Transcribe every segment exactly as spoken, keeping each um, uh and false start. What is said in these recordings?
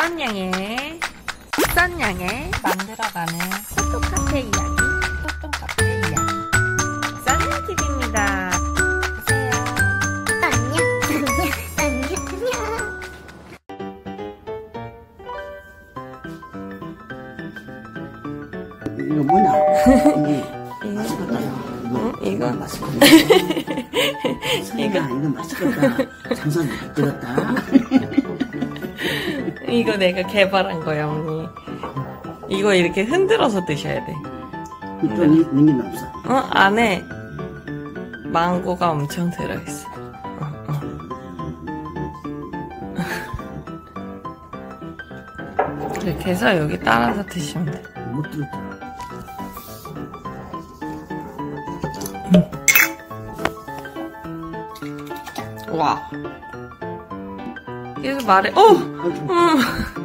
썬양의 썬양의 만들어가는 소똥 카페 이야기, 소똥 카페 이야기, 썬양티비입니다. 보세요. 썬냥, 썬냥, 썬냥. 이거 뭐냐? 맛있겠다. 응? 이거 맛있겠다. 이거 이거 맛있겠다. 장사는 들었다. 이거 내가 개발한 거야, 언니. 이거 이렇게 흔들어서 드셔야 돼. 좀 능이 없어. 어? 안에 망고가 엄청 들어있어. 어, 어. 이렇게 해서 여기 따라서 드시면 돼. 못 들었다. 와. 계속 말해. 어! 음.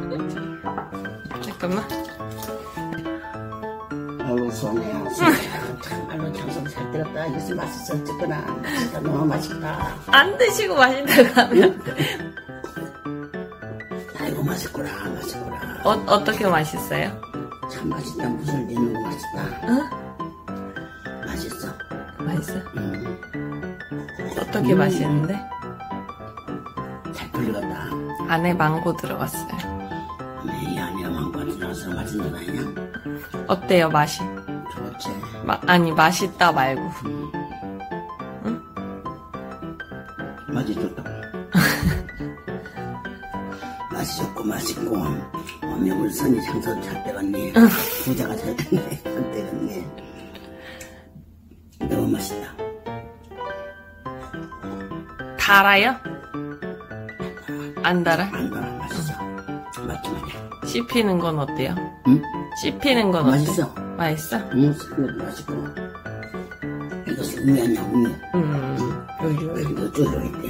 잠깐만. 아이고, 소녀야. 정말로 장사는 잘 들었다. 이것이 맛있어. 어쨌거나. 맛있다. 너무 맛있다. 안 드시고 마신다고 하면. 아이고, 맛있구나. 맛있구나. 어, 어떻게 맛있어요? 참 맛있다. 무슨 일 너무 맛있다. 어? 맛있어. 맛있어? 음. 어떻게 음. 맛있는데? 잘 풀렸다. 안에 망고 들어갔어요. 네, 이 안에 망고 들어가서 맛있는 거 아니야? 어때요, 맛이? 좋지. 마, 아니, 맛있다 말고. 음. 응? 맛이 좋다. 맛이 좋고 맛있고 어명을 선이 장사도 잘 되겠네. 부자가 잘 되네. 안 되겠네. 너무 맛있다. 달아요? 안 달아? 안 달아. 맛있어. 맛지 말이야. 씹히는 건 어때요? 응? 씹히는 건 맛있어. 어때? 맛있어? 응, 습니다 맛있고. 이것이 우유 아니야, 우유. 음, 요요. 이거 쪼여 있대요.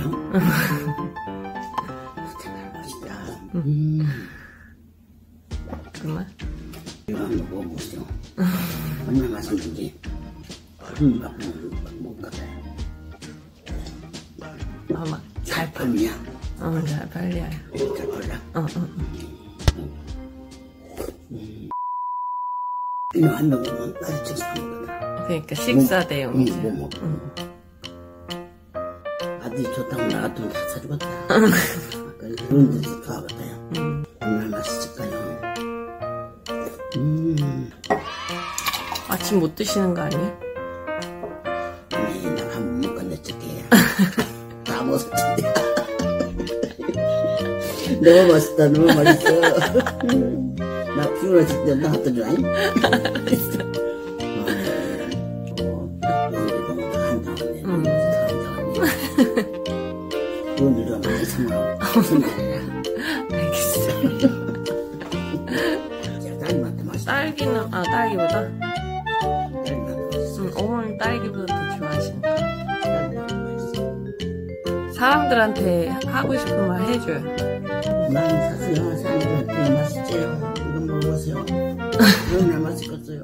정말 맛있다. 음. 그만. 이거 한번 먹어보세요. 얼마나 맛있는지. 음, 막, 막, 못 가요. 아마 잘 팔. palmi야. 어, 잘 팔려요. 잘 팔려. 어, 어, 어. 이거 한 명은 맛있게 사먹거든. 그러니까 식사 대용이지. 응, 뭐 먹어. 응. 아들이 좋다고 나 같으면 다 사주겠다. 그런 데서 좋아하겠다요. 음. 얼마나 맛있을까요? 음. 아침 못 드시는 거 아니에요? 아니, 난 한 번 못 건네줄게. 다 먹었을 텐데. 너무 맛있다, 너무 맛있어. 나 피곤했을 때 나 어떤 줄 아니? 오늘은 많이 사먹어. 알겠어. 딸기 맛도 맛있어. 딸기는, 아, 딸기보다? 딸기 맛도 맛있어. 응, 어머니 딸기보다 더 좋아하시니까. 딸기 맛도 맛있어. 사람들한테 하고 싶은 말 해줘요. 많이 사세요. 사람들한테 맛있지요. 이거 먹어보세요. 얼마나 맛있겠어요.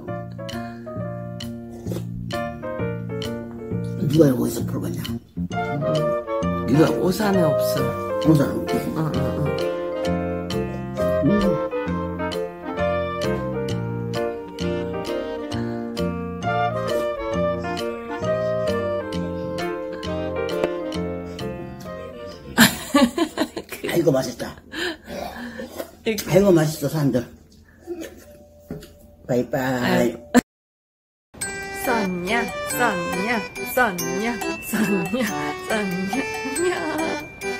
누가 이거 어디서 풀었냐? 이거 오산에 없어. 오산 없게. 응, 응, 응. 음. 아이고 맛있다. 아이고 맛있어 사람들. 바이바이. 썬냐, 썬냐, 썬냐, 썬냐, 썬냐, 냐.